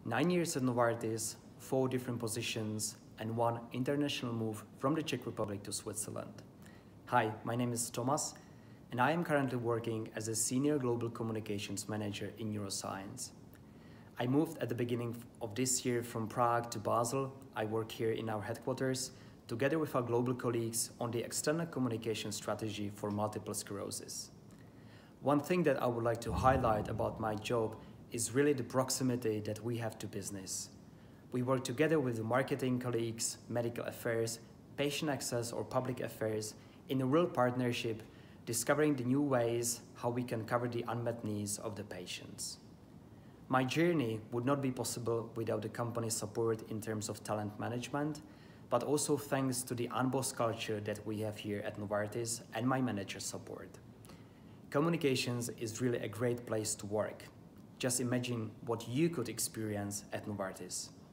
9 years at Novartis, 4 different positions, and 1 international move from the Czech Republic to Switzerland. Hi, my name is Thomas, and I am currently working as a Senior Global Communications Manager in Neuroscience. I moved at the beginning of this year from Prague to Basel. I work here in our headquarters, together with our global colleagues on the external communication strategy for multiple sclerosis. One thing that I would like to highlight about my job is really the proximity that we have to business. We work together with the marketing colleagues, medical affairs, patient access or public affairs in a real partnership, discovering the new ways how we can cover the unmet needs of the patients. My journey would not be possible without the company's support in terms of talent management, but also thanks to the unbossed culture that we have here at Novartis and my manager's support. Communications is really a great place to work. Just imagine what you could experience at Novartis.